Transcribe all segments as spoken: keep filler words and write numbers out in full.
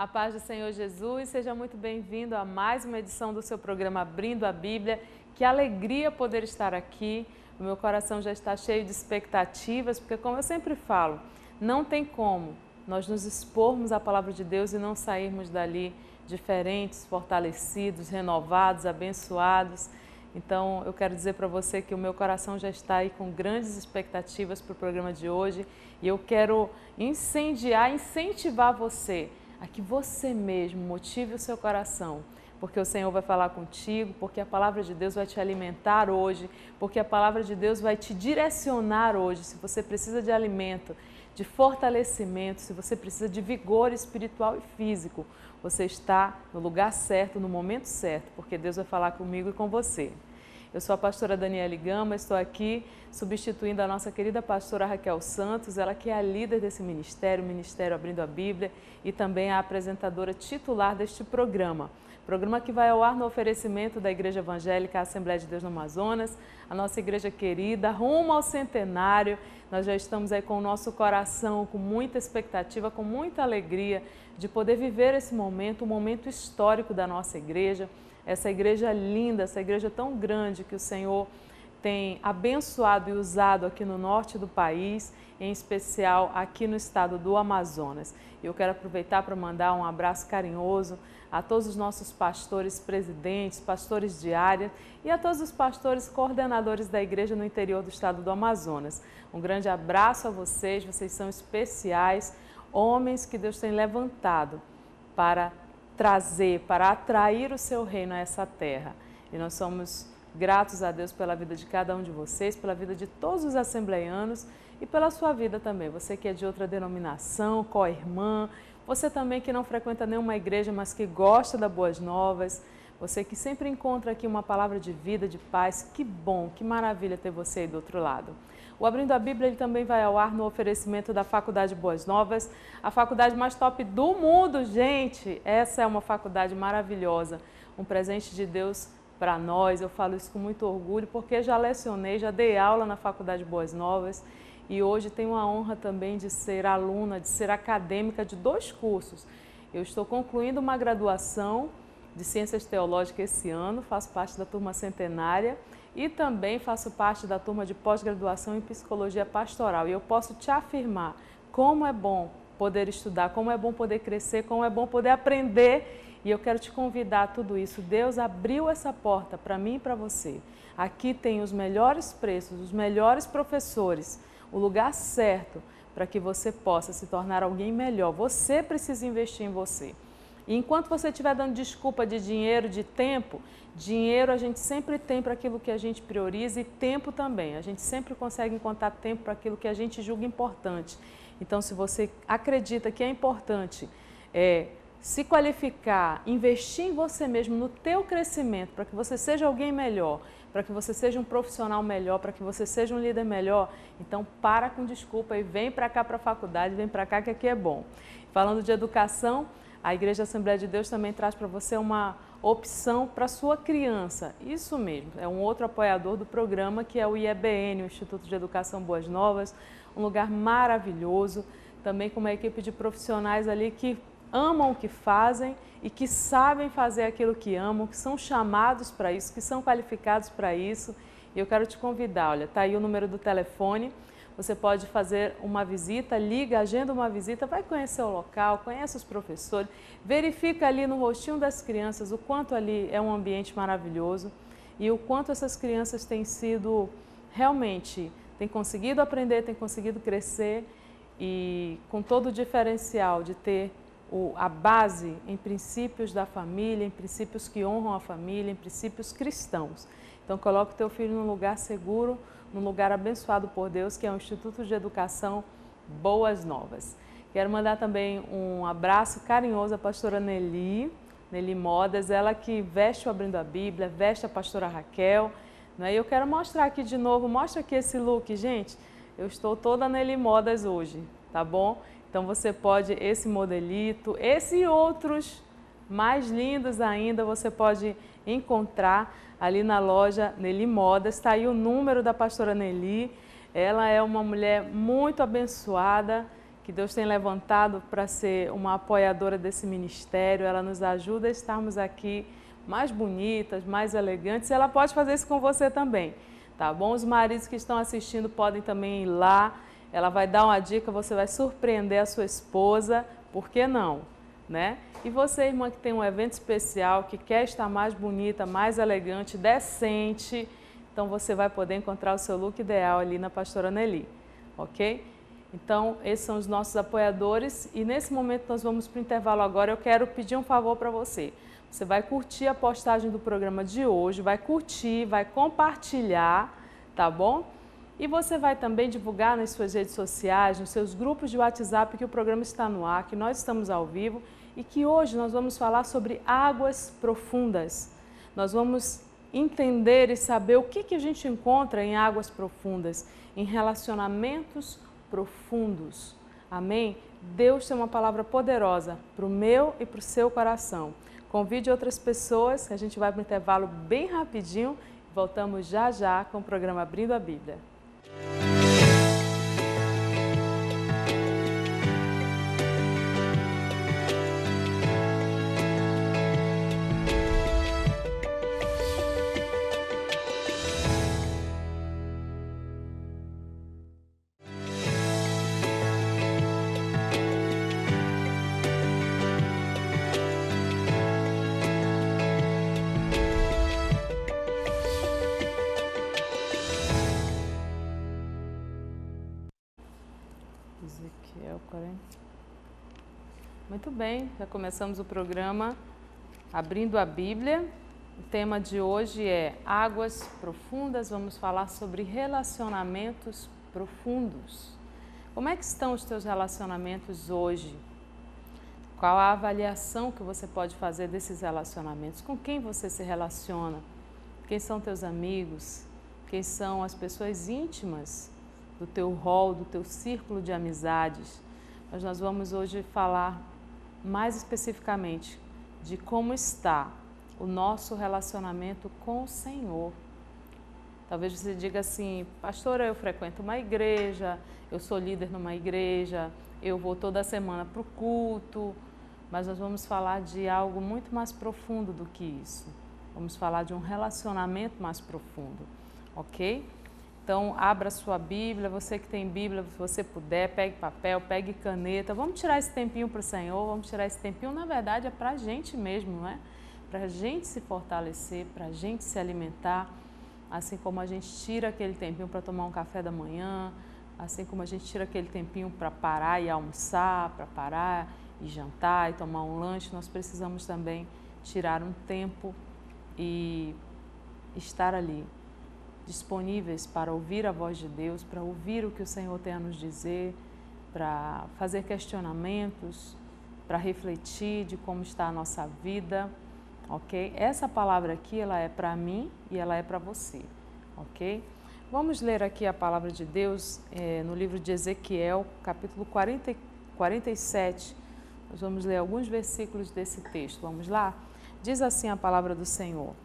A paz do Senhor Jesus, seja muito bem-vindo a mais uma edição do seu programa Abrindo a Bíblia. Que alegria poder estar aqui, o meu coração já está cheio de expectativas, porque como eu sempre falo, não tem como nós nos expormos à Palavra de Deus e não sairmos dali diferentes, fortalecidos, renovados, abençoados. Então eu quero dizer para você que o meu coração já está aí com grandes expectativas para o programa de hoje e eu quero incendiar, incentivar você a que você mesmo motive o seu coração, porque o Senhor vai falar contigo, porque a Palavra de Deus vai te alimentar hoje, porque a Palavra de Deus vai te direcionar hoje. Se você precisa de alimento, de fortalecimento, se você precisa de vigor espiritual e físico, você está no lugar certo, no momento certo, porque Deus vai falar comigo e com você. Eu sou a pastora Daniele Gama, estou aqui substituindo a nossa querida pastora Raquel Santos, ela que é a líder desse ministério, o Ministério Abrindo a Bíblia, e também a apresentadora titular deste programa. Programa que vai ao ar no oferecimento da Igreja Evangélica Assembleia de Deus no Amazonas, a nossa igreja querida, rumo ao centenário. Nós já estamos aí com o nosso coração, com muita expectativa, com muita alegria de poder viver esse momento, um momento histórico da nossa igreja. Essa igreja linda, essa igreja tão grande que o Senhor tem abençoado e usado aqui no norte do país, em especial aqui no estado do Amazonas. Eu quero aproveitar para mandar um abraço carinhoso a todos os nossos pastores presidentes, pastores de área e a todos os pastores coordenadores da igreja no interior do estado do Amazonas. Um grande abraço a vocês, vocês são especiais, homens que Deus tem levantado para trazer, para atrair o seu reino a essa terra. E nós somos gratos a Deus pela vida de cada um de vocês, pela vida de todos os assembleianos e pela sua vida também. Você que é de outra denominação, co-irmã, você também que não frequenta nenhuma igreja, mas que gosta das boas novas, você que sempre encontra aqui uma palavra de vida, de paz, que bom, que maravilha ter você aí do outro lado. O Abrindo a Bíblia ele também vai ao ar no oferecimento da Faculdade Boas Novas, a faculdade mais top do mundo, gente! Essa é uma faculdade maravilhosa, um presente de Deus para nós. Eu falo isso com muito orgulho porque já lecionei, já dei aula na Faculdade Boas Novas e hoje tenho a honra também de ser aluna, de ser acadêmica de dois cursos. Eu estou concluindo uma graduação de Ciências Teológicas esse ano, faço parte da turma centenária e também faço parte da turma de pós-graduação em Psicologia Pastoral. E eu posso te afirmar como é bom poder estudar, como é bom poder crescer, como é bom poder aprender. E eu quero te convidar a tudo isso. Deus abriu essa porta para mim e para você. Aqui tem os melhores preços, os melhores professores, o lugar certo para que você possa se tornar alguém melhor. Você precisa investir em você. E enquanto você estiver dando desculpa de dinheiro, de tempo, dinheiro a gente sempre tem para aquilo que a gente prioriza e tempo também. A gente sempre consegue encontrar tempo para aquilo que a gente julga importante. Então, se você acredita que é importante é, se qualificar, investir em você mesmo, no teu crescimento, para que você seja alguém melhor, para que você seja um profissional melhor, para que você seja um líder melhor, então para com desculpa e vem para cá para a faculdade, vem para cá que aqui é bom. Falando de educação, a Igreja Assembleia de Deus também traz para você uma opção para a sua criança. Isso mesmo, é um outro apoiador do programa que é o I E B N, o Instituto de Educação Boas Novas, um lugar maravilhoso, também com uma equipe de profissionais ali que amam o que fazem e que sabem fazer aquilo que amam, que são chamados para isso, que são qualificados para isso. E eu quero te convidar, olha, tá aí o número do telefone. Você pode fazer uma visita, liga, agenda uma visita, vai conhecer o local, conhece os professores, verifica ali no rostinho das crianças o quanto ali é um ambiente maravilhoso e o quanto essas crianças têm sido realmente, têm conseguido aprender, têm conseguido crescer e com todo o diferencial de ter o, a base em princípios da família, em princípios que honram a família, em princípios cristãos. Então coloque o teu filho num lugar seguro, num lugar abençoado por Deus, que é o Instituto de Educação Boas Novas. Quero mandar também um abraço carinhoso à pastora Nelly, Nelly Modas, ela que veste o Abrindo a Bíblia, veste a pastora Raquel. Né? E eu quero mostrar aqui de novo, mostra aqui esse look, gente. Eu estou toda Nelly Modas hoje, tá bom? Então você pode, esse modelito, esse e outros mais lindos ainda, você pode encontrar ali na loja Nelly Modas. Está aí o número da pastora Nelly. Ela é uma mulher muito abençoada, que Deus tem levantado para ser uma apoiadora desse ministério. Ela nos ajuda a estarmos aqui mais bonitas, mais elegantes. Ela pode fazer isso com você também, tá bom? Os maridos que estão assistindo podem também ir lá. Ela vai dar uma dica, você vai surpreender a sua esposa, por que não, né? E você, irmã, que tem um evento especial, que quer estar mais bonita, mais elegante, decente, então você vai poder encontrar o seu look ideal ali na Pastora Nelly, ok? Então, esses são os nossos apoiadores e nesse momento nós vamos para o intervalo agora. Eu quero pedir um favor para você. Você vai curtir a postagem do programa de hoje, vai curtir, vai compartilhar, tá bom? E você vai também divulgar nas suas redes sociais, nos seus grupos de WhatsApp que o programa está no ar, que nós estamos ao vivo e que hoje nós vamos falar sobre águas profundas. Nós vamos entender e saber o que, que a gente encontra em águas profundas, em relacionamentos profundos. Amém? Deus tem uma palavra poderosa para o meu e para o seu coração. Convide outras pessoas, que a gente vai para um intervalo bem rapidinho. Voltamos já já com o programa Abrindo a Bíblia. Ezequiel quarenta. Muito bem, já começamos o programa Abrindo a Bíblia. O tema de hoje é Águas Profundas. Vamos falar sobre relacionamentos profundos. Como é que estão os teus relacionamentos hoje? Qual a avaliação que você pode fazer desses relacionamentos? Com quem você se relaciona? Quem são teus amigos? Quem são as pessoas íntimas do teu rol, do teu círculo de amizades? Mas nós vamos hoje falar mais especificamente de como está o nosso relacionamento com o Senhor. Talvez você diga assim, pastora, eu frequento uma igreja, eu sou líder numa igreja, eu vou toda semana para o culto, mas nós vamos falar de algo muito mais profundo do que isso. Vamos falar de um relacionamento mais profundo, ok? Então, abra sua Bíblia, você que tem Bíblia, se você puder, pegue papel, pegue caneta. Vamos tirar esse tempinho para o Senhor, vamos tirar esse tempinho, na verdade, é para a gente mesmo, não é? Para a gente se fortalecer, para a gente se alimentar, assim como a gente tira aquele tempinho para tomar um café da manhã, assim como a gente tira aquele tempinho para parar e almoçar, para parar e jantar e tomar um lanche, nós precisamos também tirar um tempo e estar ali, disponíveis para ouvir a voz de Deus, para ouvir o que o Senhor tem a nos dizer, para fazer questionamentos, para refletir de como está a nossa vida, ok? Essa palavra aqui, ela é para mim e ela é para você, ok? Vamos ler aqui a palavra de Deus é, no livro de Ezequiel, capítulo quarenta, quarenta e sete. Nós vamos ler alguns versículos desse texto, vamos lá? Diz assim a palavra do Senhor.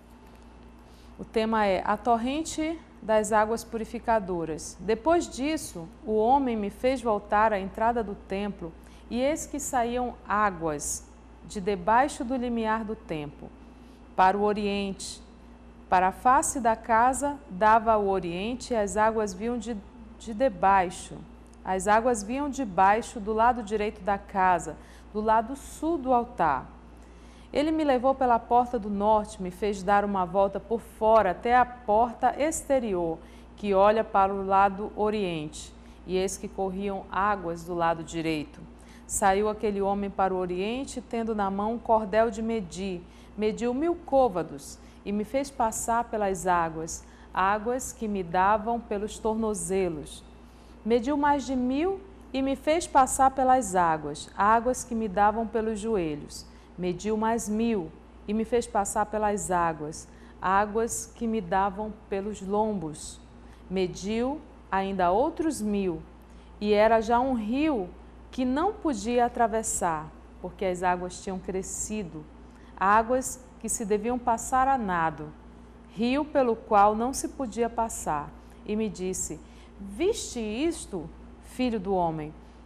O tema é a torrente das águas purificadoras. Depois disso, o homem me fez voltar à entrada do templo, e eis que saíam águas de debaixo do limiar do templo, para o oriente. Para a face da casa dava ao oriente, e as águas vinham de, de debaixo. As águas vinham de baixo do lado direito da casa, do lado sul do altar. Ele me levou pela porta do norte, me fez dar uma volta por fora até a porta exterior, que olha para o lado oriente, e eis que corriam águas do lado direito. Saiu aquele homem para o oriente, tendo na mão um cordel de medir, mediu mil côvados, e me fez passar pelas águas, águas que me davam pelos tornozelos. Mediu mais de mil e me fez passar pelas águas, águas que me davam pelos joelhos. Mediu mais mil e me fez passar pelas águas, águas que me davam pelos lombos. Mediu ainda outros mil, e era já um rio que não podia atravessar, porque as águas tinham crescido, águas que se deviam passar a nado, rio pelo qual não se podia passar. E me disse, viste isto, filho do homem?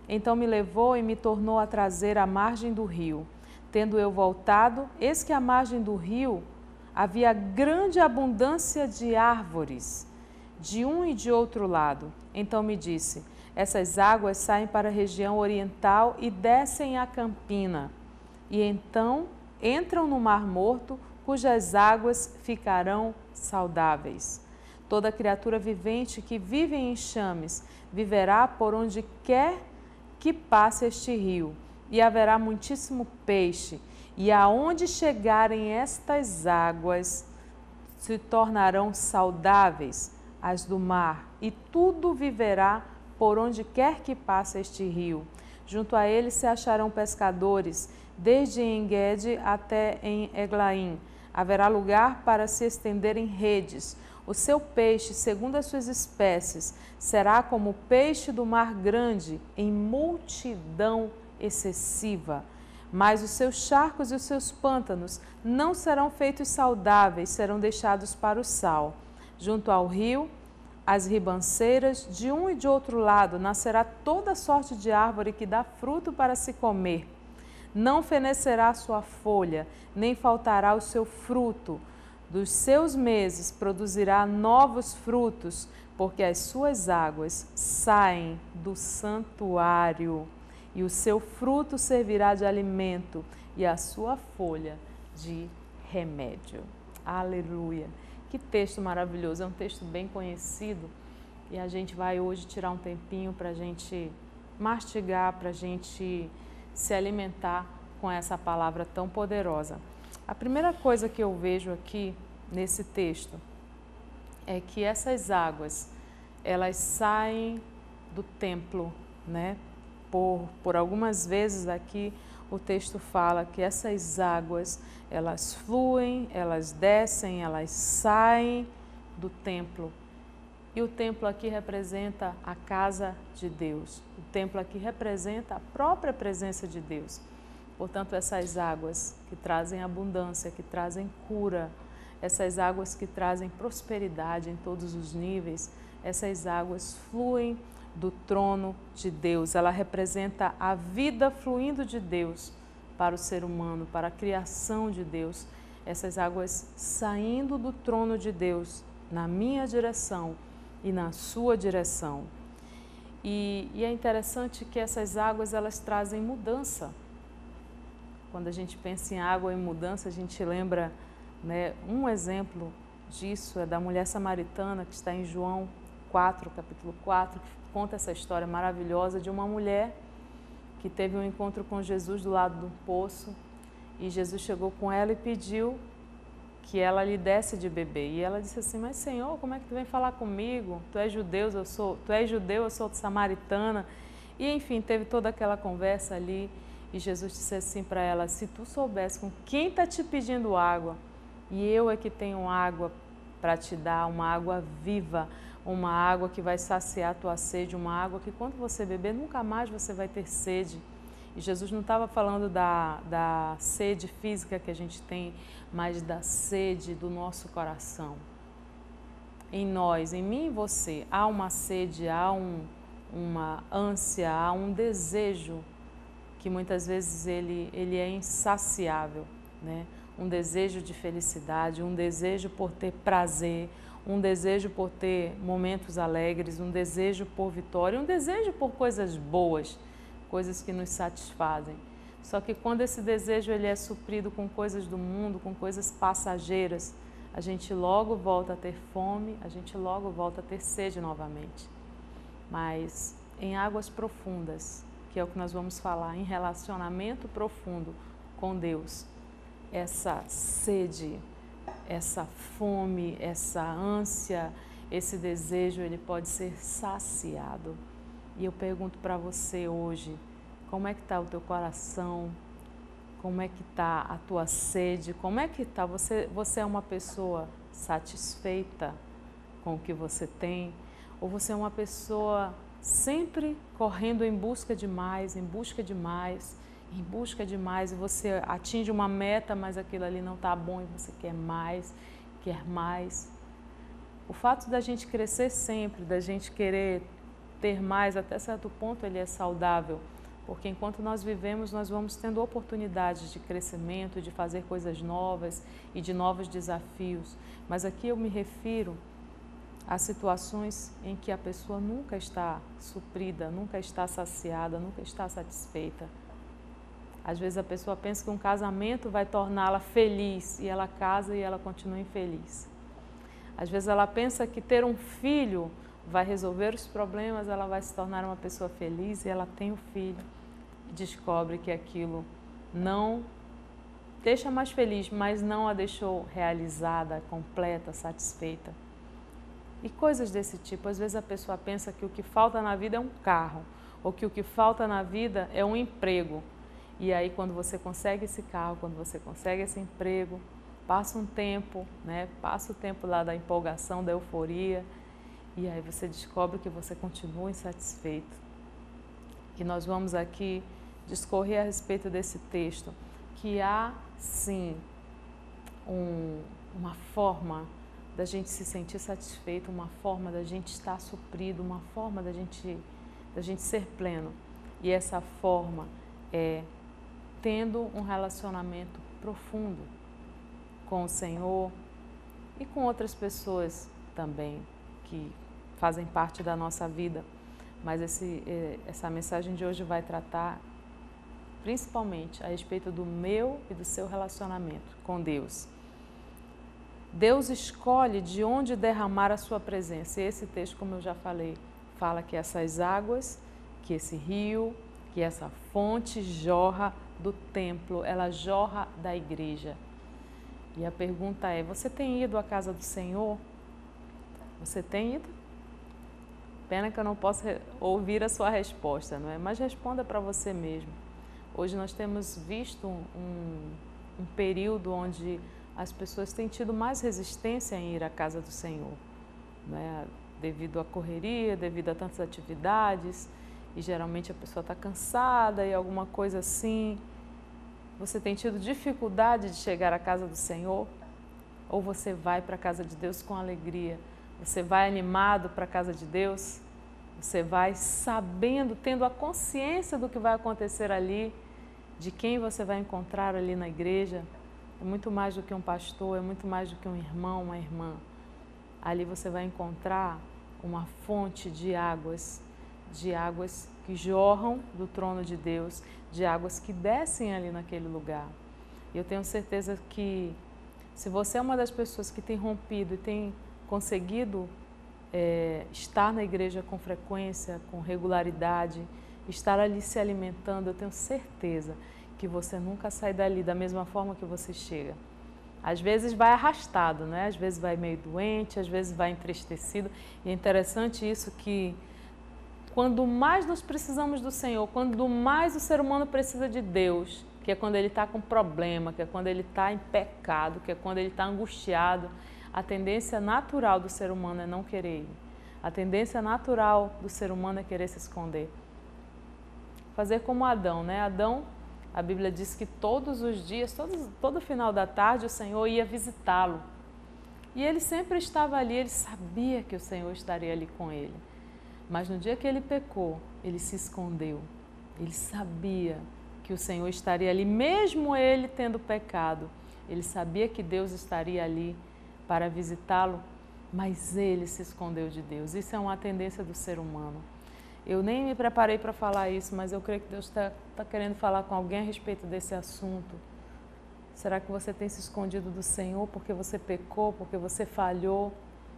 Então me levou e me tornou a trazer à margem do rio. Tendo eu voltado, eis que à margem do rio havia grande abundância de árvores, de um e de outro lado. Então me disse: essas águas saem para a região oriental e descem à campina, e então entram no Mar Morto, cujas águas ficarão saudáveis. Toda criatura vivente que vive em enxames viverá por onde quer que passe este rio, e haverá muitíssimo peixe, e aonde chegarem estas águas se tornarão saudáveis as do mar, e tudo viverá por onde quer que passe este rio. Junto a ele se acharão pescadores, desde En-Gede até em Eglaim. Haverá lugar para se estenderem redes. O seu peixe, segundo as suas espécies, será como o peixe do mar grande, em multidão excessiva. Mas os seus charcos e os seus pântanos não serão feitos saudáveis, serão deixados para o sal. Junto ao rio, as ribanceiras, de um e de outro lado, nascerá toda sorte de árvore que dá fruto para se comer. Não fenecerá a sua folha, nem faltará o seu fruto. Dos seus meses produzirá novos frutos, porque as suas águas saem do santuário, e o seu fruto servirá de alimento, e a sua folha de remédio. Aleluia! Que texto maravilhoso, é um texto bem conhecido, e a gente vai hoje tirar um tempinho para a gente mastigar, para a gente se alimentar com essa palavra tão poderosa. A primeira coisa que eu vejo aqui nesse texto é que essas águas, elas saem do templo, né? Por, por algumas vezes aqui o texto fala que essas águas, elas fluem, elas descem, elas saem do templo. E o templo aqui representa a casa de Deus. O templo aqui representa a própria presença de Deus. Portanto, essas águas que trazem abundância, que trazem cura, essas águas que trazem prosperidade em todos os níveis, essas águas fluem do trono de Deus. Ela representa a vida fluindo de Deus para o ser humano, para a criação de Deus. Essas águas saindo do trono de Deus na minha direção e na sua direção. E, e é interessante que essas águas, elas trazem mudança. Quando a gente pensa em água e mudança, a gente lembra, né, um exemplo disso é da mulher samaritana que está em João quatro, capítulo quatro, que conta essa história maravilhosa de uma mulher que teve um encontro com Jesus do lado do poço, e Jesus chegou com ela e pediu que ela lhe desse de beber. E ela disse assim: mas Senhor, como é que tu vem falar comigo? Tu és judeu, eu sou, tu és judeu, eu sou samaritana. E enfim, teve toda aquela conversa ali, e Jesus disse assim para ela: se tu soubesse com quem está te pedindo água, e eu é que tenho água para te dar, uma água viva, uma água que vai saciar a tua sede, uma água que quando você beber nunca mais você vai ter sede. E Jesus não estava falando da, da sede física que a gente tem, mas da sede do nosso coração. Em nós, em mim e você, há uma sede, há um, uma ânsia, há um desejo que muitas vezes ele, ele é insaciável, né? Um desejo de felicidade, um desejo por ter prazer, um desejo por ter momentos alegres, um desejo por vitória, um desejo por coisas boas, coisas que nos satisfazem. Só que quando esse desejo ele é suprido com coisas do mundo, com coisas passageiras, a gente logo volta a ter fome, a gente logo volta a ter sede novamente. Mas em águas profundas, que é o que nós vamos falar, em relacionamento profundo com Deus, essa sede, essa fome, essa ânsia, esse desejo, ele pode ser saciado. E eu pergunto para você hoje, como é que está o teu coração? Como é que está a tua sede? Como é que está? Você, você é uma pessoa satisfeita com o que você tem? Ou você é uma pessoa sempre correndo em busca de mais, em busca de mais, em busca de mais, e você atinge uma meta, mas aquilo ali não está bom e você quer mais, quer mais? O fato da gente crescer sempre, da gente querer ter mais, até certo ponto ele é saudável, porque enquanto nós vivemos, nós vamos tendo oportunidades de crescimento, de fazer coisas novas e de novos desafios. Mas aqui eu me refiro a situações em que a pessoa nunca está suprida, nunca está saciada, nunca está satisfeita. Às vezes a pessoa pensa que um casamento vai torná-la feliz e ela casa e ela continua infeliz. Às vezes ela pensa que ter um filho vai resolver os problemas, ela vai se tornar uma pessoa feliz e ela tem o filho e descobre que aquilo não deixa mais feliz, mas não a deixou realizada, completa, satisfeita. E coisas desse tipo. Às vezes a pessoa pensa que o que falta na vida é um carro, ou que o que falta na vida é um emprego. E aí quando você consegue esse carro, quando você consegue esse emprego, passa um tempo, né? Passa o tempo lá da empolgação, da euforia, e aí você descobre que você continua insatisfeito. E nós vamos aqui discorrer a respeito desse texto, que há sim um, uma forma da gente se sentir satisfeito, uma forma da gente estar suprido, uma forma da gente, da gente ser pleno. E essa forma é tendo um relacionamento profundo com o Senhor e com outras pessoas também que fazem parte da nossa vida. Mas esse, essa mensagem de hoje vai tratar principalmente a respeito do meu e do seu relacionamento com Deus. Deus escolhe de onde derramar a sua presença. E esse texto, como eu já falei, fala que essas águas, que esse rio, que essa fonte jorra do templo, ela jorra da igreja. E a pergunta é, você tem ido à casa do Senhor? Você tem ido? Pena que eu não posso ouvir a sua resposta, não é? Mas responda para você mesmo. Hoje nós temos visto um, um período onde as pessoas têm tido mais resistência em ir à casa do Senhor, né? Devido à correria, devido a tantas atividades, e geralmente a pessoa está cansada e alguma coisa assim. Você tem tido dificuldade de chegar à casa do Senhor? Ou você vai para a casa de Deus com alegria? Você vai animado para a casa de Deus? Você vai sabendo, tendo a consciência do que vai acontecer ali, de quem você vai encontrar ali na igreja? É muito mais do que um pastor, é muito mais do que um irmão, uma irmã. Ali você vai encontrar uma fonte de águas, de águas que jorram do trono de Deus, de águas que descem ali naquele lugar. E eu tenho certeza que se você é uma das pessoas que tem rompido e tem conseguido é, estar na igreja com frequência, com regularidade, estar ali se alimentando, eu tenho certeza que você nunca sai dali da mesma forma que você chega. Às vezes vai arrastado, né? Às vezes vai meio doente, às vezes vai entristecido. E é interessante isso que quando mais nós precisamos do Senhor, quando mais o ser humano precisa de Deus, que é quando ele está com problema, que é quando ele está em pecado, que é quando ele está angustiado, a tendência natural do ser humano é não querer ir. A tendência natural do ser humano é querer se esconder. Fazer como Adão, né? Adão, a Bíblia diz que todos os dias, todo, todo final da tarde, o Senhor ia visitá-lo. E ele sempre estava ali, ele sabia que o Senhor estaria ali com ele. Mas no dia que ele pecou, ele se escondeu. Ele sabia que o Senhor estaria ali, mesmo ele tendo pecado. Ele sabia que Deus estaria ali para visitá-lo, mas ele se escondeu de Deus. Isso é uma tendência do ser humano. Eu nem me preparei para falar isso, mas eu creio que Deus está tá querendo falar com alguém a respeito desse assunto. Será que você tem se escondido do Senhor porque você pecou, porque você falhou?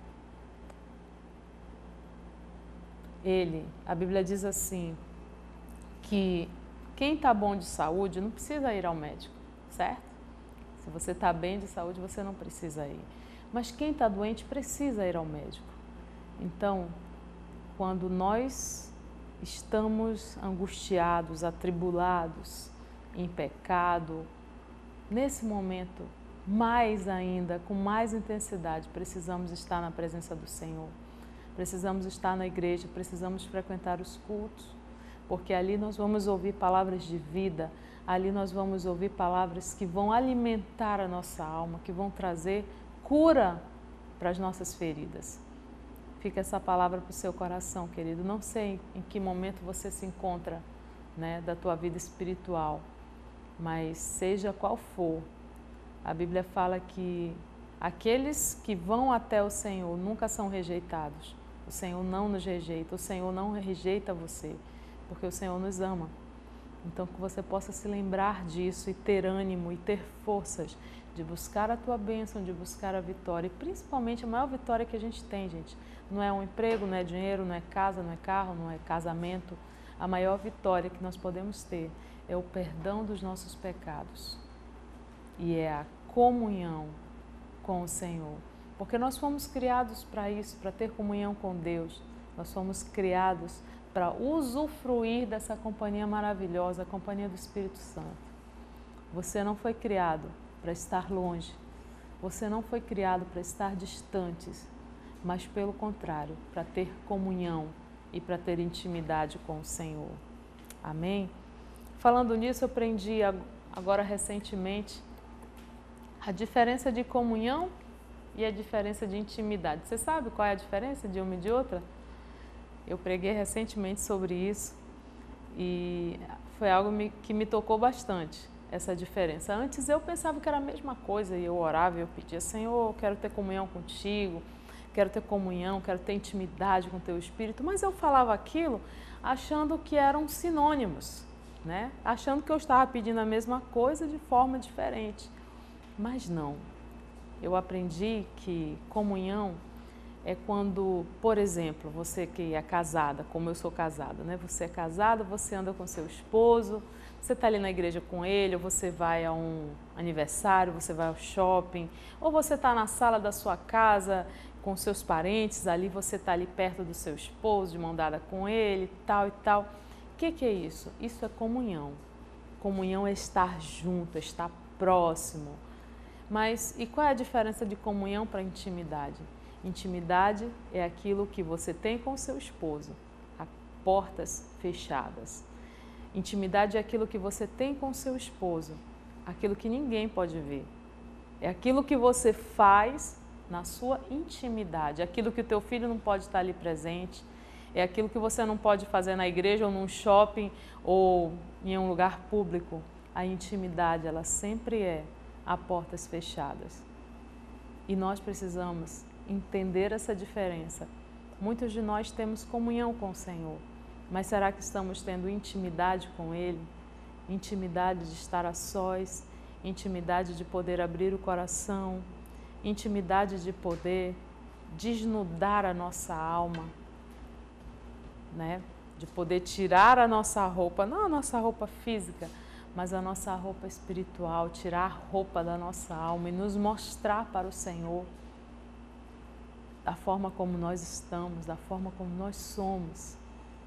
Ele, a Bíblia diz assim, que quem está bom de saúde não precisa ir ao médico, certo? Se você está bem de saúde, você não precisa ir. Mas quem está doente precisa ir ao médico. Então, quando nós estamos angustiados, atribulados, em pecado, nesse momento, mais ainda, com mais intensidade, precisamos estar na presença do Senhor. Precisamos estar na igreja, precisamos frequentar os cultos, porque ali nós vamos ouvir palavras de vida, ali nós vamos ouvir palavras que vão alimentar a nossa alma, que vão trazer cura para as nossas feridas. fica essa palavra para o seu coração, querido. Não sei em que momento você se encontra, né, da tua vida espiritual, mas seja qual for, a Bíblia fala que aqueles que vão até o Senhor nunca são rejeitados. O Senhor não nos rejeita, o Senhor não rejeita você, porque o Senhor nos ama. Então, que você possa se lembrar disso e ter ânimo e ter forças de buscar a tua bênção, de buscar a vitória. E principalmente a maior vitória que a gente tem, gente, não é um emprego, não é dinheiro, não é casa, não é carro, não é casamento. A maior vitória que nós podemos ter é o perdão dos nossos pecados. E é a comunhão com o Senhor. Porque nós fomos criados para isso, para ter comunhão com Deus. Nós fomos criados para usufruir dessa companhia maravilhosa, a companhia do Espírito Santo. Você não foi criado para estar longe. Você não foi criado para estar distantes, mas pelo contrário, para ter comunhão e para ter intimidade com o Senhor. Amém? Falando nisso, eu aprendi agora recentemente a diferença de comunhão e a diferença de intimidade. Você sabe qual é a diferença de uma e de outra? Eu preguei recentemente sobre isso e foi algo que me tocou bastante, essa diferença. Antes eu pensava que era a mesma coisa e eu orava e eu pedia, Senhor, eu quero ter comunhão contigo, quero ter comunhão, quero ter intimidade com o teu Espírito, mas eu falava aquilo achando que eram sinônimos, né? Achando que eu estava pedindo a mesma coisa de forma diferente. Mas não, eu aprendi que comunhão é quando, por exemplo, você que é casada, como eu sou casada, né? Você é casada, você anda com seu esposo, você está ali na igreja com ele, ou você vai a um aniversário, você vai ao shopping, ou você está na sala da sua casa com seus parentes, ali você está ali perto do seu esposo, de mão dada com ele, tal e tal. O que, que é isso? Isso é comunhão. Comunhão é estar junto, é estar próximo. Mas e qual é a diferença de comunhão para intimidade? Intimidade é aquilo que você tem com o seu esposo, a portas fechadas. Intimidade é aquilo que você tem com o seu esposo, aquilo que ninguém pode ver. É aquilo que você faz na sua intimidade, aquilo que o teu filho não pode estar ali presente, é aquilo que você não pode fazer na igreja ou num shopping ou em um lugar público. A intimidade, ela sempre é a portas fechadas. E nós precisamos entender essa diferença. Muitos de nós temos comunhão com o Senhor, mas será que estamos tendo intimidade com Ele? Intimidade de estar a sós, intimidade de poder abrir o coração, intimidade de poder desnudar a nossa alma, né? De poder tirar a nossa roupa, não a nossa roupa física, mas a nossa roupa espiritual, tirar a roupa da nossa alma e nos mostrar para o Senhor da forma como nós estamos, da forma como nós somos.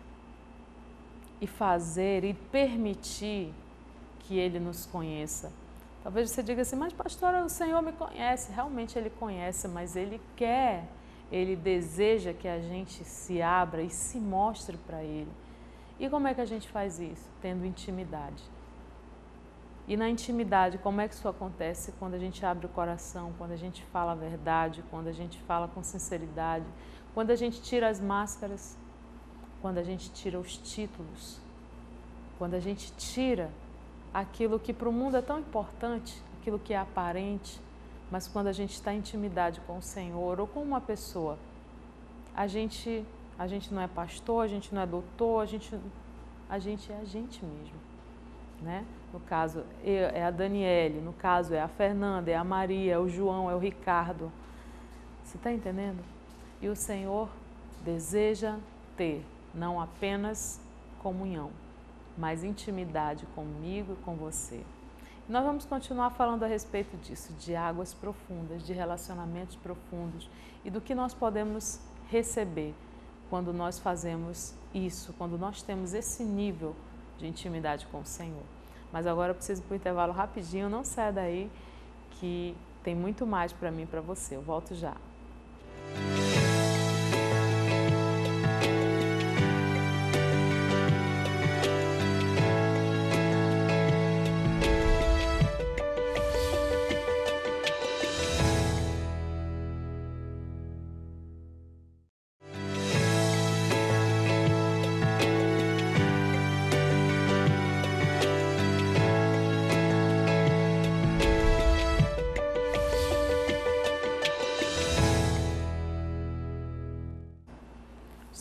E fazer e permitir que Ele nos conheça. Talvez você diga assim, mas pastora, o Senhor me conhece. Realmente Ele conhece, mas Ele quer, Ele deseja que a gente se abra e se mostre para Ele. E como é que a gente faz isso? Tendo intimidade. E na intimidade, como é que isso acontece? Quando a gente abre o coração, quando a gente fala a verdade, quando a gente fala com sinceridade, quando a gente tira as máscaras, quando a gente tira os títulos, quando a gente tira aquilo que para o mundo é tão importante, aquilo que é aparente, mas quando a gente está em intimidade com o Senhor ou com uma pessoa, a gente, a gente não é pastor, a gente não é doutor, a gente, a gente é a gente mesmo, né? No caso é a Daniele, no caso é a Fernanda, é a Maria, é o João, é o Ricardo. Você está entendendo? E o Senhor deseja ter não apenas comunhão, mas intimidade comigo e com você. E nós vamos continuar falando a respeito disso, de águas profundas, de relacionamentos profundos e do que nós podemos receber quando nós fazemos isso, quando nós temos esse nível de intimidade com o Senhor. Mas agora eu preciso ir para o intervalo rapidinho, não saia daí que tem muito mais para mim e para você. Eu volto já.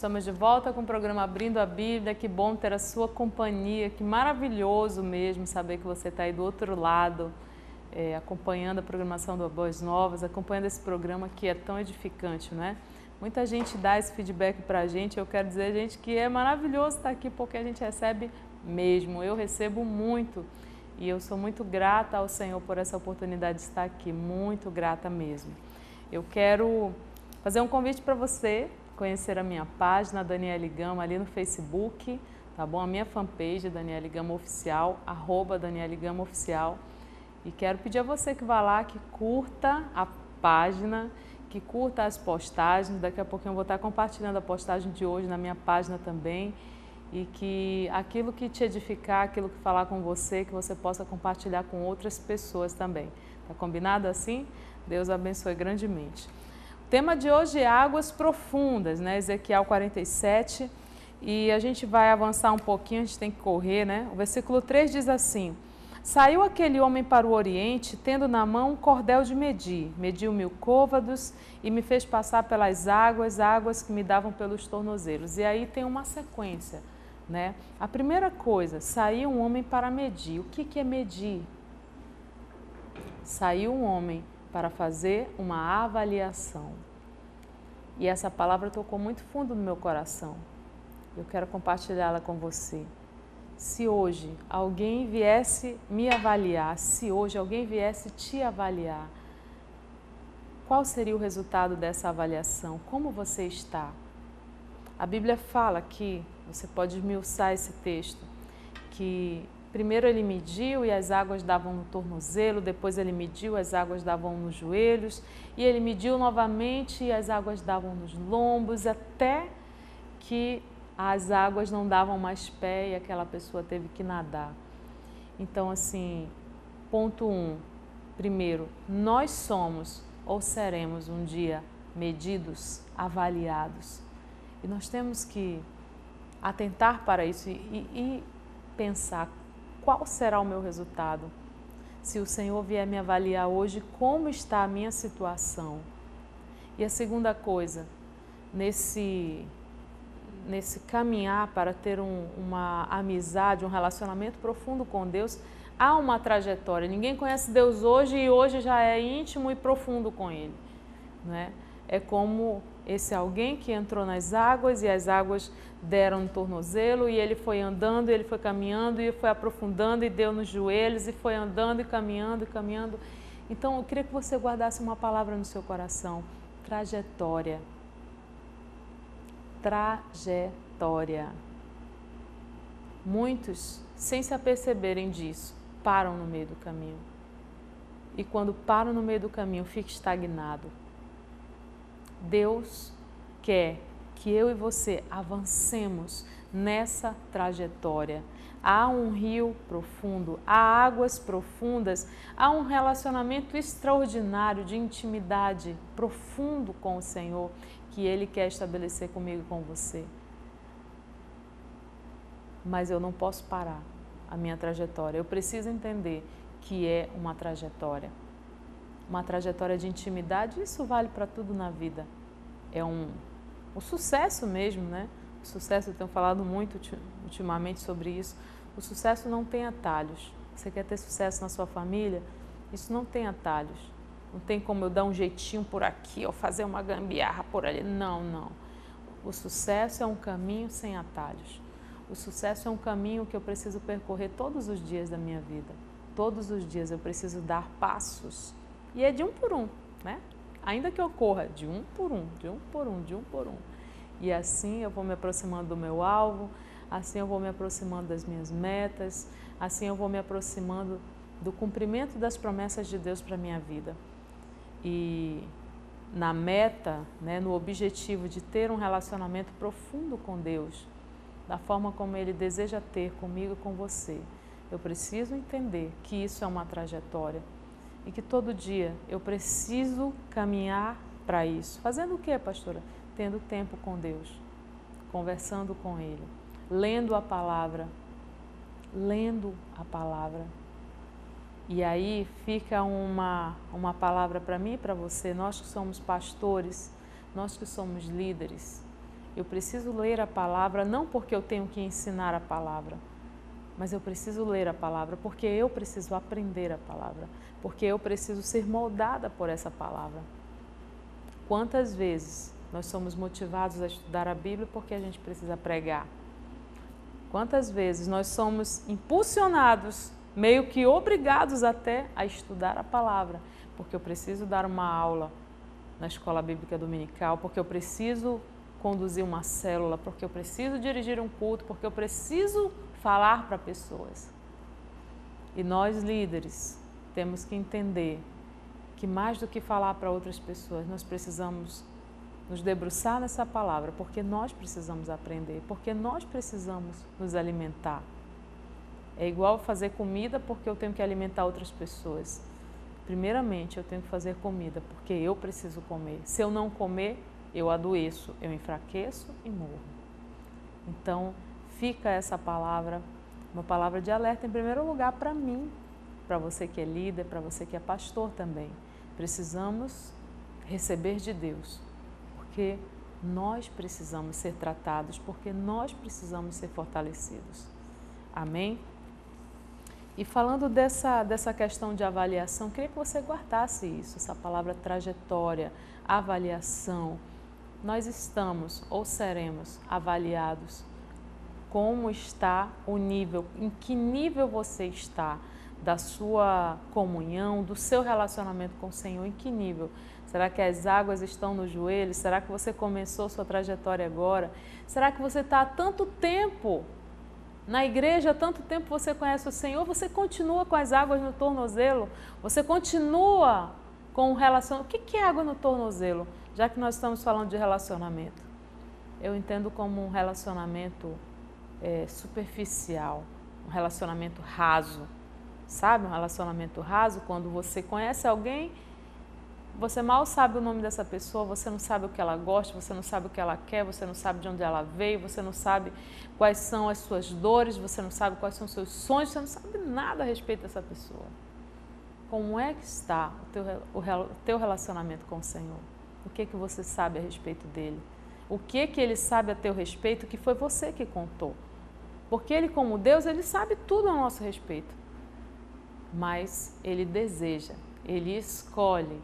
estamos de volta com o programa Abrindo a Bíblia. Que bom ter a sua companhia, que maravilhoso mesmo saber que você está aí do outro lado, é, acompanhando a programação do Boas Novas, acompanhando esse programa que é tão edificante, não é? Muita gente dá esse feedback para a gente, eu quero dizer, gente, que é maravilhoso estar aqui porque a gente recebe mesmo. Eu recebo muito e eu sou muito grata ao Senhor por essa oportunidade de estar aqui, muito grata mesmo. Eu quero fazer um convite para você conhecer a minha página, Daniele Gama, ali no Facebook, tá bom? A minha fanpage, Daniele Gama Oficial, arroba Daniele Gama Oficial. E quero pedir a você que vá lá, que curta a página, que curta as postagens. Daqui a pouquinho eu vou estar compartilhando a postagem de hoje na minha página também. E que aquilo que te edificar, aquilo que falar com você, que você possa compartilhar com outras pessoas também. Tá combinado assim? Deus abençoe grandemente. O tema de hoje é águas profundas, né? Ezequiel quarenta e sete, e a gente vai avançar um pouquinho, a gente tem que correr, né? O versículo três diz assim: saiu aquele homem para o oriente, tendo na mão um cordel de medir, mediu mil côvados e me fez passar pelas águas, águas que me davam pelos tornozelos. E aí tem uma sequência, né? A primeira coisa, saiu um homem para medir. O que que é medir? Saiu um homem para fazer uma avaliação. E essa palavra tocou muito fundo no meu coração. Eu quero compartilhá-la com você. Se hoje alguém viesse me avaliar, se hoje alguém viesse te avaliar, qual seria o resultado dessa avaliação? Como você está? A Bíblia fala que, você pode esmiuçar esse texto, que primeiro ele mediu e as águas davam no tornozelo, depois ele mediu, as águas davam nos joelhos, e ele mediu novamente e as águas davam nos lombos, até que as águas não davam mais pé e aquela pessoa teve que nadar. Então, assim, ponto um, primeiro, nós somos ou seremos um dia medidos, avaliados. E nós temos que atentar para isso e, e pensar, qual será o meu resultado? Se o Senhor vier me avaliar hoje, como está a minha situação? E a segunda coisa, nesse, nesse caminhar para ter um, uma amizade, um relacionamento profundo com Deus, há uma trajetória. Ninguém conhece Deus hoje e hoje já é íntimo e profundo com Ele, né? É como esse alguém que entrou nas águas e as águas deram no tornozelo e ele foi andando, ele foi caminhando e foi aprofundando e deu nos joelhos e foi andando e caminhando e caminhando. Então eu queria que você guardasse uma palavra no seu coração: trajetória. Trajetória. Muitos, sem se aperceberem disso, param no meio do caminho. E quando param no meio do caminho, fica estagnado. Deus quer que eu e você avancemos nessa trajetória. Há um rio profundo, há águas profundas, há um relacionamento extraordinário de intimidade profundo com o Senhor que Ele quer estabelecer comigo e com você. Mas eu não posso parar a minha trajetória. Eu preciso entender que é uma trajetória. Uma trajetória de intimidade, isso vale para tudo na vida. É um, um sucesso mesmo, né? O sucesso, eu tenho falado muito ultimamente sobre isso. O sucesso não tem atalhos. Você quer ter sucesso na sua família? Isso não tem atalhos. Não tem como eu dar um jeitinho por aqui ou fazer uma gambiarra por ali. Não, não. O sucesso é um caminho sem atalhos. O sucesso é um caminho que eu preciso percorrer todos os dias da minha vida. Todos os dias eu preciso dar passos. E é de um por um, né? Ainda que ocorra de um por um, de um por um, de um por um. E assim eu vou me aproximando do meu alvo, assim eu vou me aproximando das minhas metas, assim eu vou me aproximando do cumprimento das promessas de Deus para a minha vida. E na meta, né, no objetivo de ter um relacionamento profundo com Deus, da forma como Ele deseja ter comigo e com você, eu preciso entender que isso é uma trajetória. E que todo dia eu preciso caminhar para isso. Fazendo o quê, pastora? Tendo tempo com Deus, conversando com Ele, lendo a palavra, lendo a palavra. E aí fica uma, uma palavra para mim e para você, nós que somos pastores, nós que somos líderes. Eu preciso ler a palavra não porque eu tenho que ensinar a palavra, mas eu preciso ler a palavra porque eu preciso aprender a palavra, porque eu preciso ser moldada por essa palavra. Quantas vezes nós somos motivados a estudar a Bíblia porque a gente precisa pregar? Quantas vezes nós somos impulsionados, meio que obrigados até a estudar a palavra, porque eu preciso dar uma aula na escola bíblica dominical, porque eu preciso conduzir uma célula, porque eu preciso dirigir um culto, porque eu preciso falar para pessoas. E nós, líderes, temos que entender que mais do que falar para outras pessoas, nós precisamos nos debruçar nessa palavra, porque nós precisamos aprender, porque nós precisamos nos alimentar. É igual fazer comida porque eu tenho que alimentar outras pessoas. Primeiramente, eu tenho que fazer comida porque eu preciso comer. Se eu não comer, eu adoeço, eu enfraqueço e morro. Então, fica essa palavra, uma palavra de alerta em primeiro lugar para mim, para você que é líder, para você que é pastor também. Precisamos receber de Deus, porque nós precisamos ser tratados, porque nós precisamos ser fortalecidos. Amém? E falando dessa, dessa questão de avaliação, queria que você guardasse isso, essa palavra trajetória, avaliação. Nós estamos ou seremos avaliados como está o nível, em que nível você está da sua comunhão, do seu relacionamento com o Senhor, em que nível? Será que as águas estão nos joelhos? Será que você começou sua trajetória agora? Será que você está há tanto tempo na igreja, há tanto tempo você conhece o Senhor, você continua com as águas no tornozelo? Você continua com o relacionamento? O que é água no tornozelo? Já que nós estamos falando de relacionamento. Eu entendo como um relacionamento é, superficial, um relacionamento raso. Sabe, um relacionamento raso, quando você conhece alguém, você mal sabe o nome dessa pessoa, você não sabe o que ela gosta, você não sabe o que ela quer, você não sabe de onde ela veio, você não sabe quais são as suas dores, você não sabe quais são os seus sonhos, você não sabe nada a respeito dessa pessoa. Como é que está o teu, o teu relacionamento com o Senhor? O que, que você sabe a respeito dele? O que, que ele sabe a teu respeito que foi você que contou? Porque ele, como Deus, ele sabe tudo a nosso respeito. Mas ele deseja, ele escolhe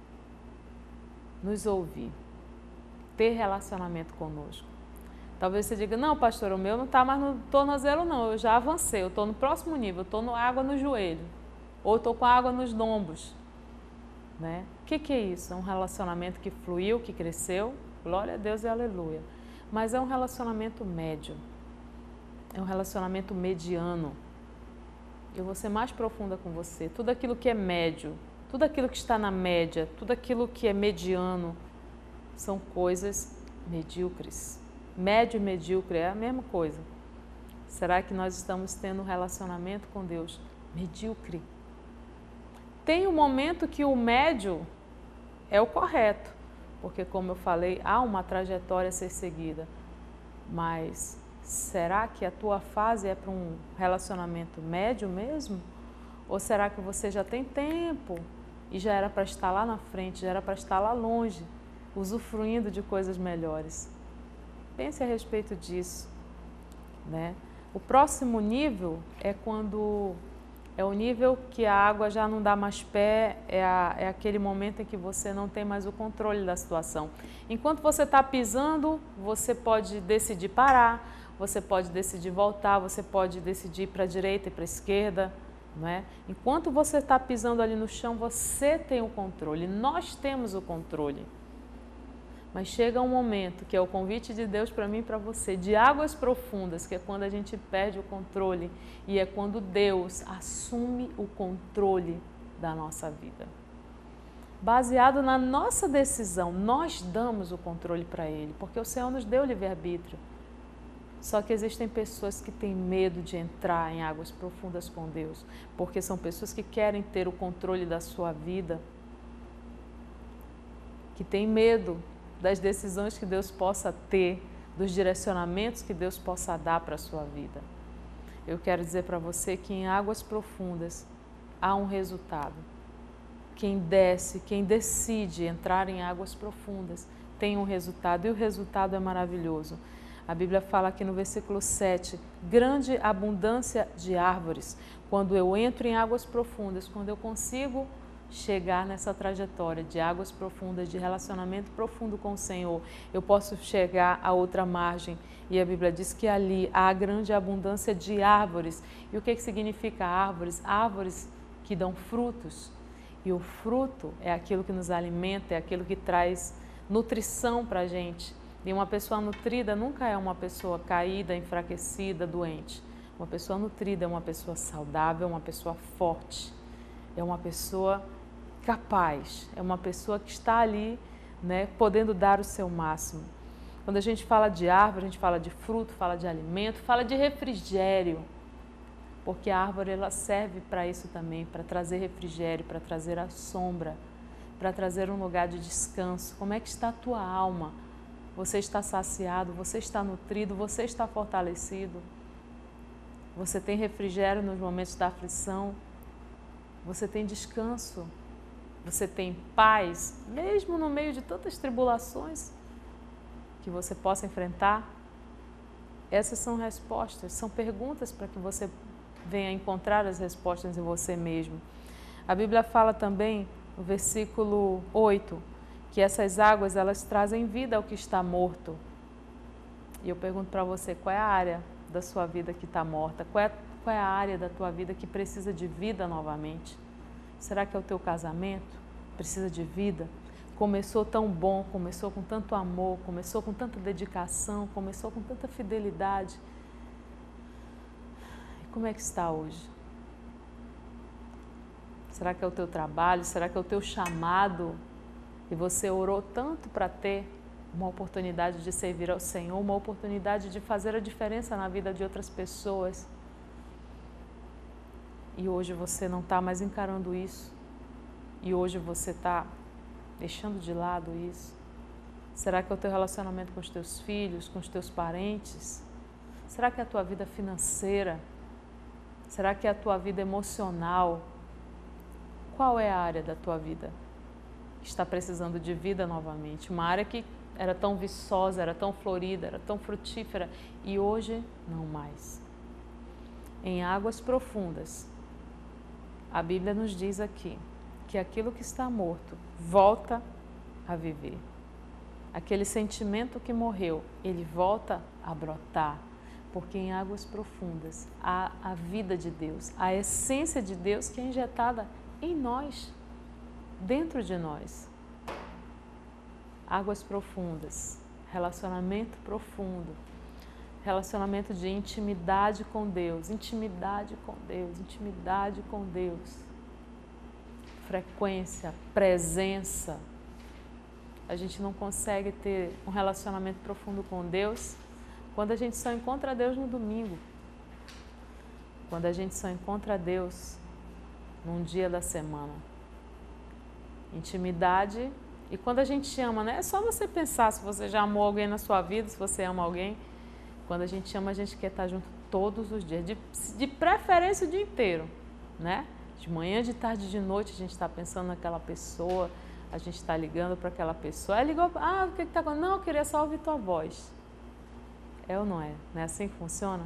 nos ouvir, ter relacionamento conosco. Talvez você diga, não, pastor, o meu não está mais no tornozelo não, eu já avancei, eu estou no próximo nível, eu estou com água no joelho, ou estou com água nos lombos. Né? O que, que é isso? É um relacionamento que fluiu, que cresceu, glória a Deus e aleluia. Mas é um relacionamento médio, é um relacionamento mediano. Eu vou ser mais profunda com você. Tudo aquilo que é médio, tudo aquilo que está na média, tudo aquilo que é mediano, são coisas medíocres. Médio e medíocre é a mesma coisa. Será que nós estamos tendo um relacionamento com Deus medíocre? Tem um momento que o médio é o correto, porque, como eu falei, há uma trajetória a ser seguida. Mas será que a tua fase é para um relacionamento médio mesmo? Ou será que você já tem tempo e já era para estar lá na frente, já era para estar lá longe, usufruindo de coisas melhores? Pense a respeito disso, né? O próximo nível é quando é o nível que a água já não dá mais pé, é, a, é aquele momento em que você não tem mais o controle da situação. Enquanto você está pisando, você pode decidir parar, você pode decidir voltar, você pode decidir para a direita e para a esquerda, não é? Enquanto você está pisando ali no chão, você tem o controle, nós temos o controle. Mas chega um momento, que é o convite de Deus para mim e para você, de águas profundas, que é quando a gente perde o controle e é quando Deus assume o controle da nossa vida. Baseado na nossa decisão, nós damos o controle para Ele, porque o Senhor nos deu livre-arbítrio. Só que existem pessoas que têm medo de entrar em águas profundas com Deus, porque são pessoas que querem ter o controle da sua vida, que têm medo das decisões que Deus possa ter, dos direcionamentos que Deus possa dar para a sua vida. Eu quero dizer para você que em águas profundas há um resultado. Quem desce, quem decide entrar em águas profundas, tem um resultado, e o resultado é maravilhoso. A Bíblia fala aqui no versículo sete, grande abundância de árvores. Quando eu entro em águas profundas, quando eu consigo chegar nessa trajetória de águas profundas, de relacionamento profundo com o Senhor, eu posso chegar a outra margem. E a Bíblia diz que ali há grande abundância de árvores. E o que, que significa árvores? Árvores que dão frutos. E o fruto é aquilo que nos alimenta, é aquilo que traz nutrição para a gente. E uma pessoa nutrida nunca é uma pessoa caída, enfraquecida, doente. Uma pessoa nutrida é uma pessoa saudável, uma pessoa forte, é uma pessoa capaz, é uma pessoa que está ali, né, podendo dar o seu máximo. Quando a gente fala de árvore, a gente fala de fruto, fala de alimento, fala de refrigério, porque a árvore ela serve para isso também, para trazer refrigério, para trazer a sombra, para trazer um lugar de descanso. Como é que está a tua alma? Você está saciado, você está nutrido, você está fortalecido? Você tem refrigério nos momentos da aflição? Você tem descanso? Você tem paz, mesmo no meio de tantas tribulações que você possa enfrentar? Essas são respostas, são perguntas para que você venha encontrar as respostas em você mesmo. A Bíblia fala também, no versículo oito, que essas águas elas trazem vida ao que está morto. E eu pergunto para você, qual é a área da sua vida que está morta? Qual é, qual é a área da tua vida que precisa de vida novamente? Será que é o teu casamento? Precisa de vida? Começou tão bom, começou com tanto amor, começou com tanta dedicação, começou com tanta fidelidade. E como é que está hoje? Será que é o teu trabalho? Será que é o teu chamado? E você orou tanto para ter uma oportunidade de servir ao Senhor, uma oportunidade de fazer a diferença na vida de outras pessoas. E hoje você não está mais encarando isso. E hoje você está deixando de lado isso. Será que é o teu relacionamento com os teus filhos, com os teus parentes? Será que é a tua vida financeira? Será que é a tua vida emocional? Qual é a área da tua vida que está precisando de vida novamente? Uma área que era tão viçosa, era tão florida, era tão frutífera e hoje não mais. Em águas profundas, a Bíblia nos diz aqui que aquilo que está morto volta a viver. Aquele sentimento que morreu, ele volta a brotar, porque em águas profundas há a vida de Deus, a essência de Deus que é injetada em nós, dentro de nós. Águas profundas, relacionamento profundo, relacionamento de intimidade com Deus, intimidade com Deus, intimidade com Deus, frequência, presença. A gente não consegue ter um relacionamento profundo com Deus quando a gente só encontra Deus no domingo, quando a gente só encontra Deus num dia da semana. Intimidade. E quando a gente ama, né? É só você pensar se você já amou alguém na sua vida, se você ama alguém. Quando a gente ama, a gente quer estar junto todos os dias, de, de preferência o dia inteiro, né? De manhã, de tarde, de noite, a gente está pensando naquela pessoa, a gente está ligando para aquela pessoa. Aí ligou, ah, o que está acontecendo? Não, eu queria só ouvir tua voz. É ou não é? Não é assim que funciona?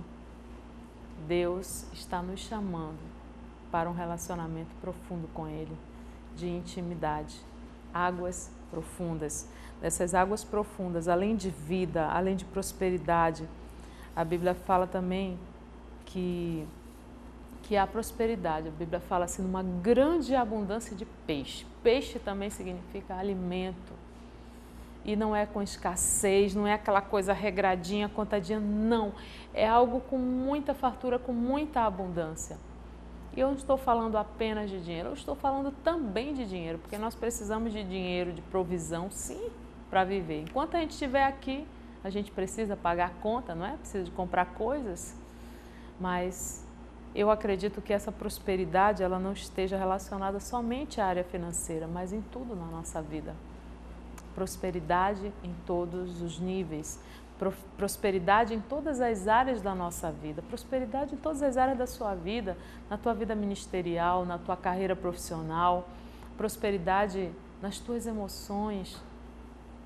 Deus está nos chamando para um relacionamento profundo com Ele, de intimidade, águas profundas. Dessas águas profundas, além de vida, além de prosperidade, a Bíblia fala também que, que há prosperidade. A Bíblia fala assim, uma grande abundância de peixe. Peixe também significa alimento. E não é com escassez, não é aquela coisa regradinha, contadinha, não. É algo com muita fartura, com muita abundância. E eu não estou falando apenas de dinheiro, eu estou falando também de dinheiro, porque nós precisamos de dinheiro, de provisão, sim, para viver. Enquanto a gente estiver aqui, a gente precisa pagar conta, não é? Precisa de comprar coisas, mas eu acredito que essa prosperidade ela não esteja relacionada somente à área financeira, mas em tudo na nossa vida. Prosperidade em todos os níveis, prosperidade em todas as áreas da nossa vida, prosperidade em todas as áreas da sua vida, na tua vida ministerial, na tua carreira profissional, prosperidade nas tuas emoções.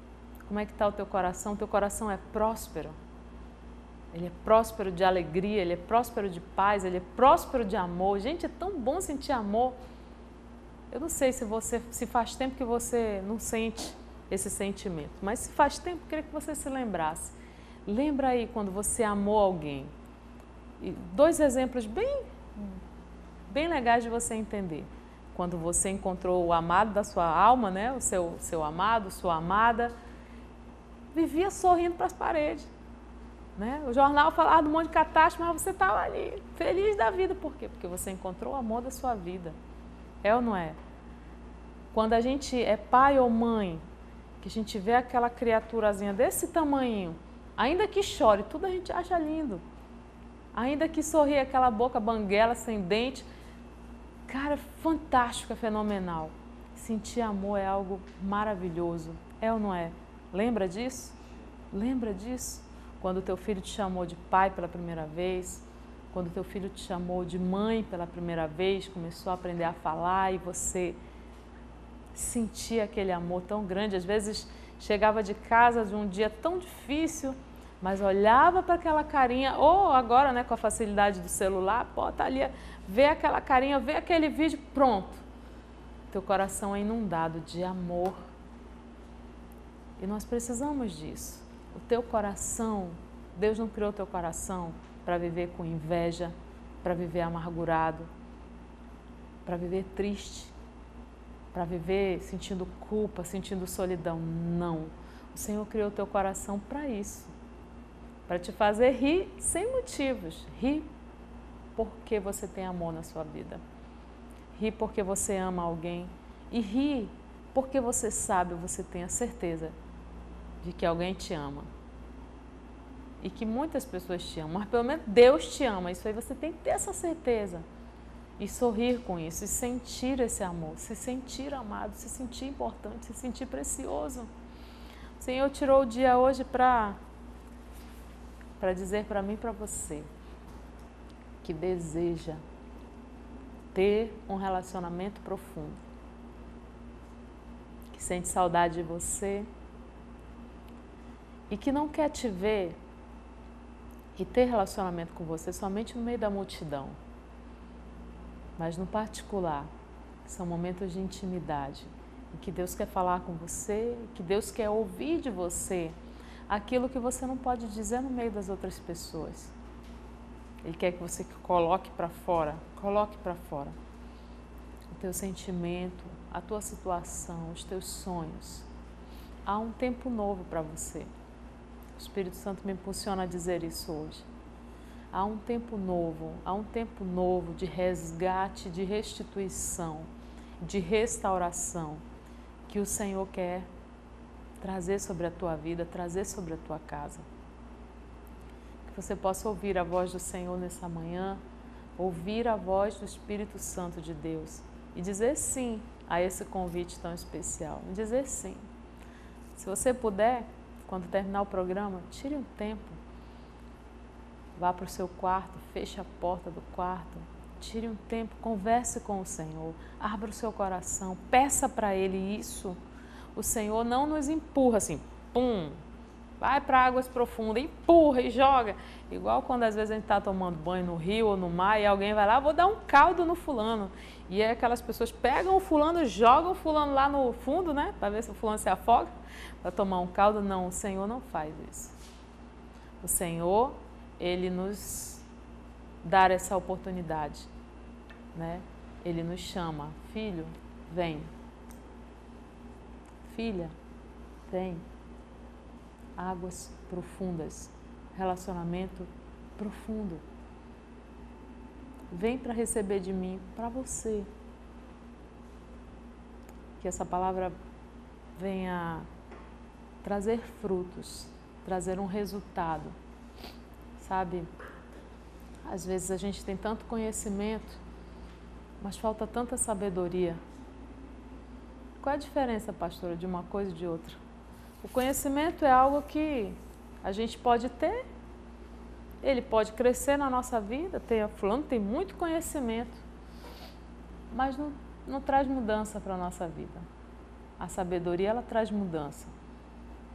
Como é que está o teu coração? O teu coração é próspero? Ele é próspero de alegria, ele é próspero de paz, ele é próspero de amor. Gente, é tão bom sentir amor. Eu não sei se você, se faz tempo que você não sente esse sentimento, mas se faz tempo, eu queria que você se lembrasse. Lembra aí quando você amou alguém. E dois exemplos bem, bem legais de você entender. Quando você encontrou o amado da sua alma, né? O seu, seu amado, sua amada, vivia sorrindo para as paredes. Né? O jornal falava de um monte de catástrofe, mas você estava ali, feliz da vida. Por quê? Porque você encontrou o amor da sua vida. É ou não é? Quando a gente é pai ou mãe, que a gente vê aquela criaturazinha desse tamanho, ainda que chore, tudo a gente acha lindo. Ainda que sorri aquela boca banguela, sem dente, cara, fantástico, é fenomenal. Sentir amor é algo maravilhoso. É ou não é? Lembra disso? Lembra disso? Quando o teu filho te chamou de pai pela primeira vez, quando o teu filho te chamou de mãe pela primeira vez, começou a aprender a falar e você sentia aquele amor tão grande. Às vezes chegava de casa de um dia tão difícil, mas olhava para aquela carinha, ou agora, né, com a facilidade do celular, pô, tá ali, vê aquela carinha, vê aquele vídeo, pronto. Teu coração é inundado de amor. E nós precisamos disso. O teu coração, Deus não criou o teu coração para viver com inveja, para viver amargurado, para viver triste, para viver sentindo culpa, sentindo solidão. Não. O Senhor criou o teu coração para isso, para te fazer rir sem motivos. Rir porque você tem amor na sua vida. Rir porque você ama alguém. E rir porque você sabe, você tem a certeza de que alguém te ama. E que muitas pessoas te amam, mas pelo menos Deus te ama. Isso aí você tem que ter essa certeza. E sorrir com isso, e sentir esse amor, se sentir amado, se sentir importante, se sentir precioso. O Senhor tirou o dia hoje para para dizer para mim e para você que deseja ter um relacionamento profundo, que sente saudade de você e que não quer te ver e ter relacionamento com você somente no meio da multidão, mas no particular. São momentos de intimidade, em que Deus quer falar com você, que Deus quer ouvir de você aquilo que você não pode dizer no meio das outras pessoas. Ele quer que você coloque para fora, coloque para fora o teu sentimento, a tua situação, os teus sonhos. Há um tempo novo para você. O Espírito Santo me impulsiona a dizer isso hoje. Há um tempo novo, há um tempo novo de resgate, de restituição, de restauração, que o Senhor quer trazer sobre a tua vida, trazer sobre a tua casa. Que você possa ouvir a voz do Senhor nessa manhã, ouvir a voz do Espírito Santo de Deus e dizer sim a esse convite tão especial, e dizer sim. Se você puder, quando terminar o programa, tire um tempo, vá para o seu quarto, feche a porta do quarto, tire um tempo, converse com o Senhor, abra o seu coração, peça para Ele isso. O Senhor não nos empurra assim, pum, vai para águas profundas, empurra e joga. Igual quando às vezes a gente está tomando banho no rio ou no mar e alguém vai lá, vou dar um caldo no fulano. E aí aquelas pessoas pegam o fulano, jogam o fulano lá no fundo, né? Para ver se o fulano se afoga, para tomar um caldo. Não, o Senhor não faz isso. O Senhor, Ele nos dá essa oportunidade, né? Ele nos chama, filho, vem. Filha, vem. Águas profundas, relacionamento profundo. Vem para receber de mim, para você. Que essa palavra venha trazer frutos, trazer um resultado. Sabe, às vezes a gente tem tanto conhecimento, mas falta tanta sabedoria. Qual é a diferença, pastora, de uma coisa e de outra? O conhecimento é algo que a gente pode ter, ele pode crescer na nossa vida, tem, fulano tem muito conhecimento, mas não, não traz mudança para a nossa vida. A sabedoria, ela traz mudança.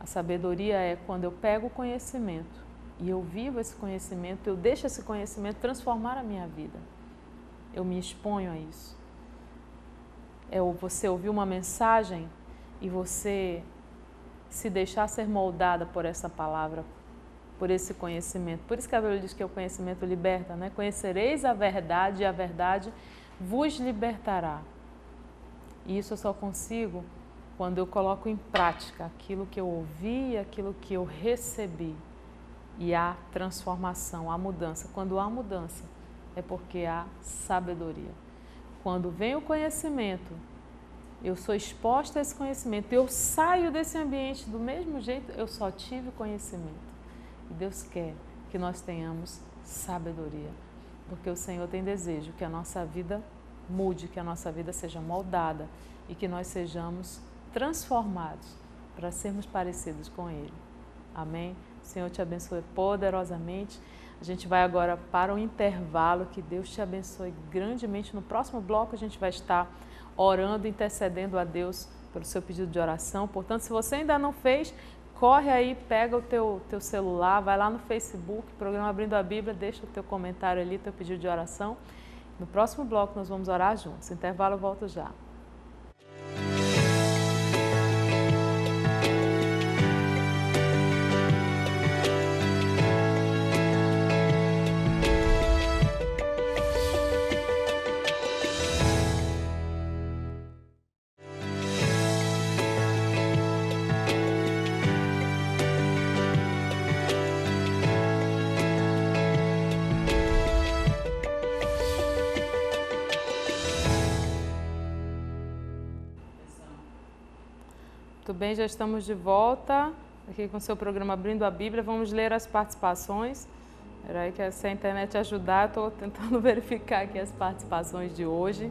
A sabedoria é quando eu pego o conhecimento e eu vivo esse conhecimento, eu deixo esse conhecimento transformar a minha vida. Eu me exponho a isso. É você ouvir uma mensagem e você se deixar ser moldada por essa palavra, por esse conhecimento. Por isso que a Bíblia diz que o conhecimento liberta, né? Conhecereis a verdade e a verdade vos libertará. E isso eu só consigo quando eu coloco em prática aquilo que eu ouvi, aquilo que eu recebi. E há transformação, há mudança. Quando há mudança, é porque há sabedoria. Quando vem o conhecimento, eu sou exposta a esse conhecimento, eu saio desse ambiente do mesmo jeito, eu só tive conhecimento. E Deus quer que nós tenhamos sabedoria, porque o Senhor tem desejo que a nossa vida mude, que a nossa vida seja moldada e que nós sejamos transformados para sermos parecidos com Ele. Amém? O Senhor te abençoe poderosamente. A gente vai agora para o intervalo. Que Deus te abençoe grandemente. No próximo bloco a gente vai estar orando, intercedendo a Deus pelo seu pedido de oração. Portanto, se você ainda não fez, corre aí, pega o teu, teu celular, vai lá no Facebook, programa Abrindo a Bíblia, deixa o teu comentário ali, teu pedido de oração. No próximo bloco nós vamos orar juntos. Intervalo, eu volto já. Muito bem, já estamos de volta aqui com o seu programa Abrindo a Bíblia. Vamos ler as participações. Espera aí que se a internet ajudar, eu estou tentando verificar aqui as participações de hoje.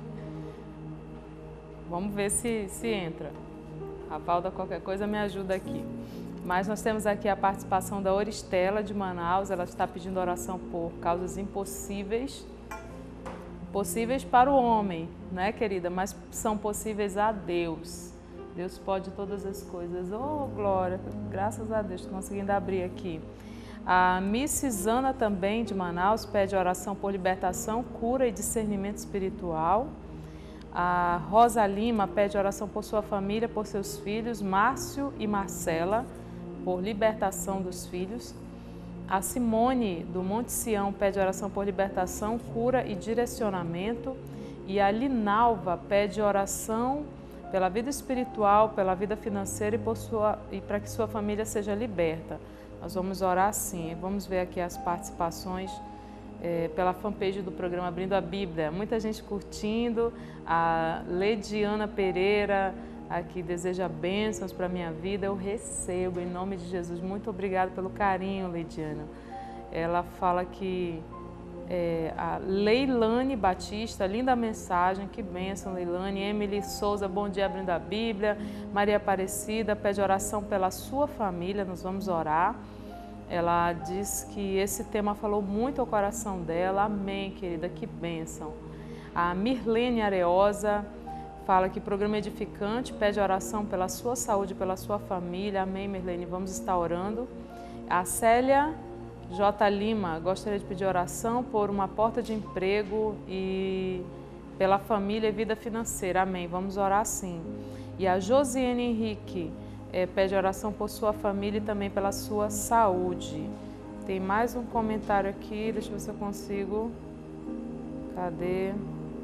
Vamos ver se, se entra. A Valda, qualquer coisa, me ajuda aqui. Mas nós temos aqui a participação da Oristela de Manaus. Ela está pedindo oração por causas impossíveis. Possíveis para o homem, né, querida? Mas são possíveis a Deus. Deus pode todas as coisas. Oh, glória! Graças a Deus, estou conseguindo abrir aqui. A Missis Ana também, de Manaus, pede oração por libertação, cura e discernimento espiritual. A Rosa Lima pede oração por sua família, por seus filhos, Márcio e Marcela, por libertação dos filhos. A Simone, do Monte Sião, pede oração por libertação, cura e direcionamento. E a Linalva pede oração pela vida espiritual, pela vida financeira e, por sua, e para que sua família seja liberta. Nós vamos orar sim. Vamos ver aqui as participações é, pela fanpage do programa Abrindo a Bíblia. Muita gente curtindo. A Lediana Pereira aqui deseja bênçãos para a minha vida. Eu recebo em nome de Jesus. Muito obrigada pelo carinho, Lediana. Ela fala que É, a Leilane Batista, linda mensagem, que bênção, Leilane. Emily Souza, bom dia, Abrindo a Bíblia. Maria Aparecida pede oração pela sua família, nós vamos orar. Ela diz que esse tema falou muito ao coração dela. Amém, querida, que bênção. A Mirlene Areosa fala que programa edificante, pede oração pela sua saúde, pela sua família. Amém, Mirlene, vamos estar orando. A Célia J. Lima, gostaria de pedir oração por uma porta de emprego e pela família e vida financeira. Amém. Vamos orar sim. E a Josiane Henrique é, pede oração por sua família e também pela sua saúde. Tem mais um comentário aqui, deixa eu ver se eu consigo. Cadê?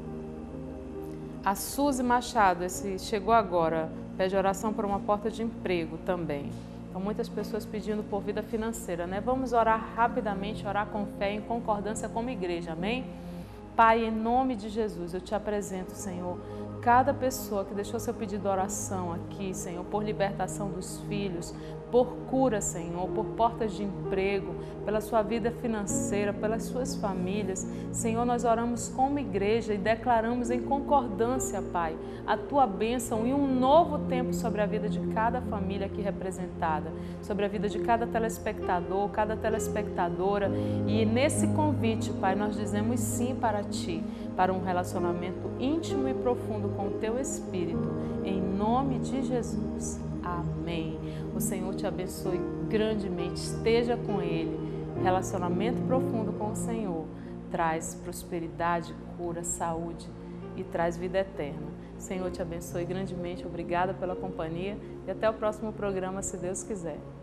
A Suzy Machado, esse chegou agora, pede oração por uma porta de emprego também. Então, muitas pessoas pedindo por vida financeira, né? Vamos orar rapidamente, orar com fé, em concordância como igreja, amém? Pai, em nome de Jesus, eu te apresento, Senhor, cada pessoa que deixou seu pedido de oração aqui, Senhor, por libertação dos filhos, por cura, Senhor, por portas de emprego, pela sua vida financeira, pelas suas famílias. Senhor, nós oramos como igreja e declaramos em concordância, Pai, a tua bênção e um novo tempo sobre a vida de cada família aqui representada, sobre a vida de cada telespectador, cada telespectadora. E nesse convite, Pai, nós dizemos sim para Ti, para um relacionamento íntimo e profundo com o Teu Espírito, em nome de Jesus. Amém. O Senhor te abençoe grandemente, esteja com Ele. Relacionamento profundo com o Senhor traz prosperidade, cura, saúde e traz vida eterna. O Senhor te abençoe grandemente, obrigada pela companhia e até o próximo programa, se Deus quiser.